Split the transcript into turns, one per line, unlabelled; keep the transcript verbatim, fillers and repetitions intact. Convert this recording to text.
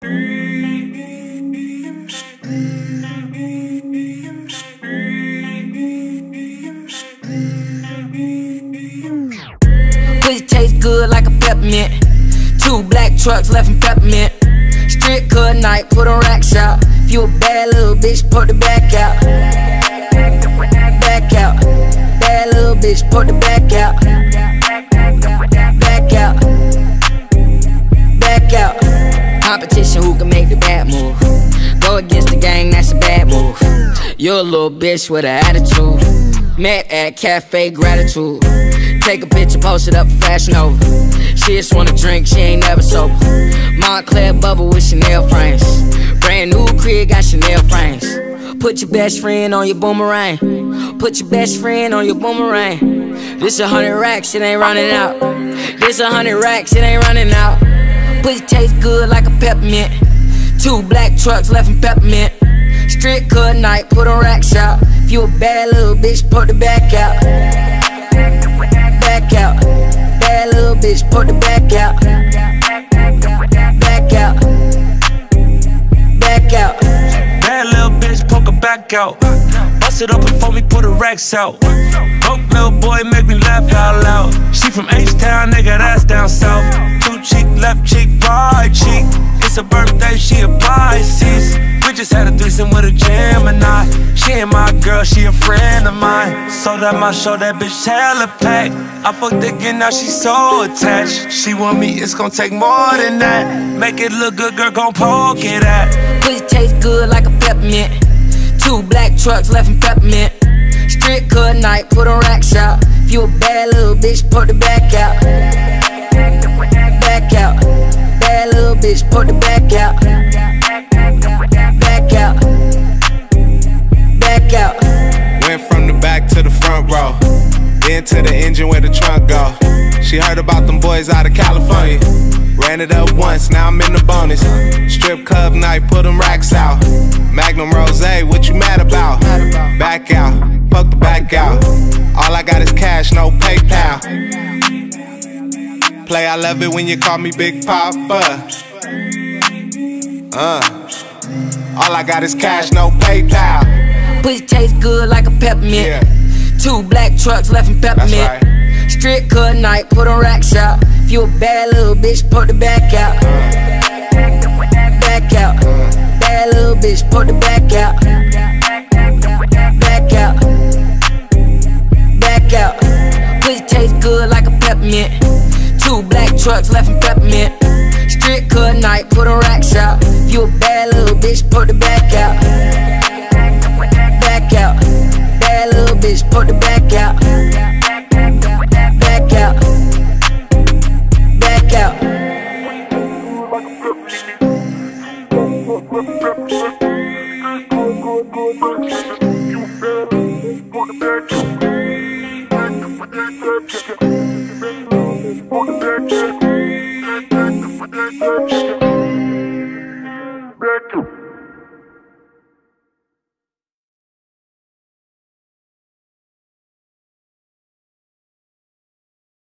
Pussy taste good like a peppermint. Two black trucks left in peppermint. Strip cut night, put on rack shop. If you a bad little bitch, put the back out. Back out. Bad little bitch, put the back out. Back out. Back out. Competition, who can make the bad move? Go against the gang, that's a bad move. You're a little bitch with an attitude. Met at Cafe Gratitude. Take a picture, post it up for Fashion Nova. She just wanna drink, she ain't never sober. Montclair bubble with Chanel frames. Brand new crib, got Chanel frames. Put your best friend on your boomerang. Put your best friend on your boomerang. This a hundred racks, it ain't running out. This a hundred racks, it ain't running out. Pussy taste good like a peppermint. Two black trucks left in peppermint. Strip cut night, put on rack shop. If you a bad little bitch, put the back out. Back out. Bad little bitch, put the back out. Back out. Back out.
Bad little bitch, poke her back out. Bust it up before me, put her racks out. Broke little boy, make me laugh out loud. She from H-Town, nigga, that's down south. Two cheek, left cheek, right cheek. It's her birthday, she a Pisces. We just had a threesome with a Gemini. She ain't my girl, she a friend of mine. So that my show, that bitch hella packed. I fucked again, now she so attached. She want me, it's gon' take more than that. Make it look good, girl, gon' poke it at.
Pussy taste good like a peppermint. Two black trucks left in peppermint. Strip cut night, put on rack shop. If you a bad little bitch, put the back out. Back out. Bad little bitch, put the back out. Back out. Back out.
Went from the back to the front row, then to the engine where the trunk go. She heard about them boys out of California. Ran it up once, now I'm in the bonus. Strip club night, put them racks out. Magnum Rosé, what you mad about? Back out, poke the back out. All I got is cash, no PayPal. Play, I love it when you call me Big Papa. Uh, all I got is cash, no PayPal.
Pussy taste good like a peppermint.
Yeah.
Two black trucks left in peppermint.
That's right.
Strip cut night, put on rack shop. If you a bad little bitch, put the back out. Back out. Bad little bitch, put the back out. Back out. Back out. Pussy taste good like a peppermint. Two black trucks left in peppermint. Strip cut night, put on rack shop. If you a bad little bitch, put the back out. Back out. Bad little bitch, put the back out. Back out. Back out.
Check it.